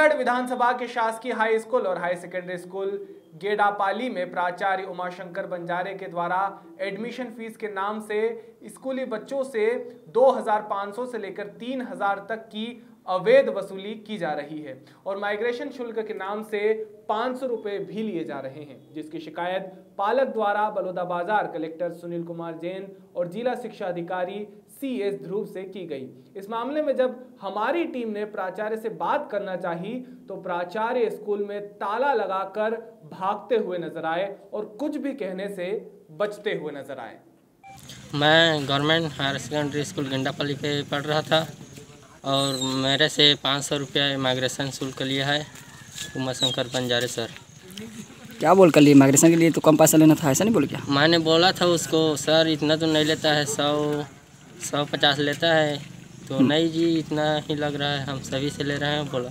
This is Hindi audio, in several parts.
रामगढ़ विधानसभा के शासकीय हाई स्कूल और हाई सेकेंडरी स्कूल गेडापाली में प्राचार्य उमाशंकर बंजारे के द्वारा एडमिशन फीस के नाम से स्कूली बच्चों से 2,500 से लेकर 3,000 तक की अवैध वसूली की जा रही है और माइग्रेशन शुल्क के नाम से 500 रुपए भी लिए जा रहे हैं, जिसकी शिकायत पालक द्वारा बलौदाबाजार कलेक्टर सुनील कुमार जैन और जिला शिक्षा अधिकारी CS ध्रुव से की गई। इस मामले में जब हमारी टीम ने प्राचार्य से बात करना चाही तो प्राचार्य स्कूल में ताला लगाकर भागते हुए नजर आए और कुछ भी कहने से बचते हुए नजर आए। मैं government higher secondary school Gendapalli पे पढ़ रहा था और मेरे से 500 रुपया माइग्रेशन शुल्क लिया है उमाशंकर बंजारे सर। क्या बोल कर लिए? माइग्रेशन के लिए तो कम पैसा लेना था, ऐसा नहीं बोल क्या? मैंने बोला था उसको, सर इतना तो नहीं लेता है, 150 लेता है। तो नहीं जी, इतना ही लग रहा है, हम सभी से ले रहे हैं बोला।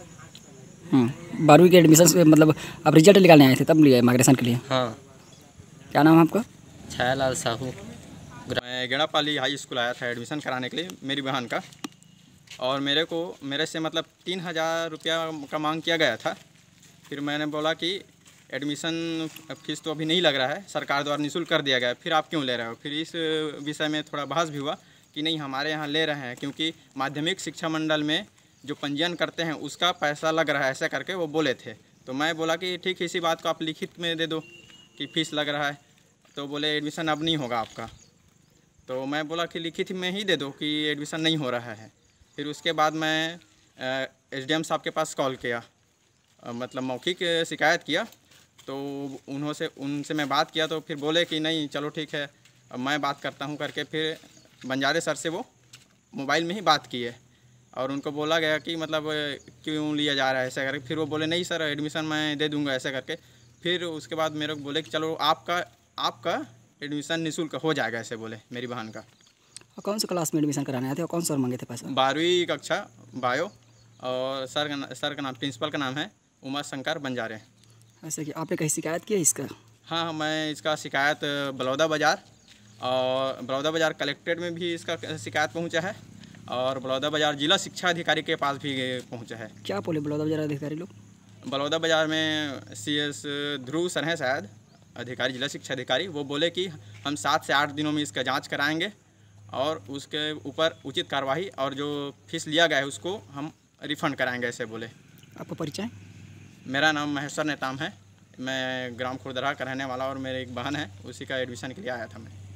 12वीं के एडमिशन से मतलब आप रिजल्ट निकालने आए थे तब लिए माइग्रेशन के लिए? हाँ। क्या नाम है आपका? छायालाल साहू। मैं गेंडापाली हाई स्कूल आया था एडमिशन कराने के लिए मेरी बहन का, और मेरे से मतलब 3,000 रुपया का मांग किया गया था। फिर मैंने बोला कि एडमिशन फीस तो अभी नहीं लग रहा है, सरकार द्वारा निःशुल्क कर दिया गया है, फिर आप क्यों ले रहे हो? फिर इस विषय में थोड़ा बहस भी हुआ कि नहीं, हमारे यहाँ ले रहे हैं क्योंकि माध्यमिक शिक्षा मंडल में जो पंजीयन करते हैं उसका पैसा लग रहा है, ऐसा करके वो बोले थे। तो मैं बोला कि ठीक है, इसी बात को आप लिखित में दे दो कि फ़ीस लग रहा है। तो बोले एडमिशन अब नहीं होगा आपका। तो मैं बोला कि लिखित में ही दे दो कि एडमिशन नहीं हो रहा है। फिर उसके बाद मैं SDM साहब के पास कॉल किया, मतलब मौखिक शिकायत किया। तो उनसे मैं बात किया तो फिर बोले कि नहीं चलो ठीक है, अब मैं बात करता हूँ करके फिर बंजारे सर से वो मोबाइल में ही बात किए और उनको बोला गया कि मतलब क्यों लिया जा रहा है ऐसा करके। फिर वो बोले नहीं सर, एडमिशन मैं दे दूँगा ऐसा करके। फिर उसके बाद मेरे को बोले कि चलो आपका एडमिशन निःशुल्क हो जाएगा, ऐसे बोले मेरी बहन का। और कौन सी क्लास में एडमिशन कराने आए थे और कौन सर मांगे थे पैसा? 12वीं कक्षा बायो, और सर का नाम, प्रिंसिपल का नाम है उमाशंकर बंजारे। ऐसे कि आपने कहीं शिकायत की है इसका? हाँ, मैं इसका शिकायत बलौदाबाजार और बलौदाबाजार कलेक्ट्रेट में भी इसका शिकायत पहुंचा है और बलौदाबाजार जिला शिक्षा अधिकारी के पास भी पहुंचा है। क्या बोले बलौदाबाजार अधिकारी लोग? बलौदाबाजार में CS ध्रुव सर हैं शायद अधिकारी, जिला शिक्षा अधिकारी। वो बोले कि हम 7 से 8 दिनों में इसका जांच कराएंगे और उसके ऊपर उचित कार्रवाई और जो फीस लिया गया है उसको हम रिफ़ंड कराएंगे, ऐसे बोले। आपका परिचय? मेरा नाम महेश्वर नेताम है, मैं ग्राम खुरदरा का रहने वाला और मेरी एक बहन है, उसी का एडमिशन के लिए आया था मैं।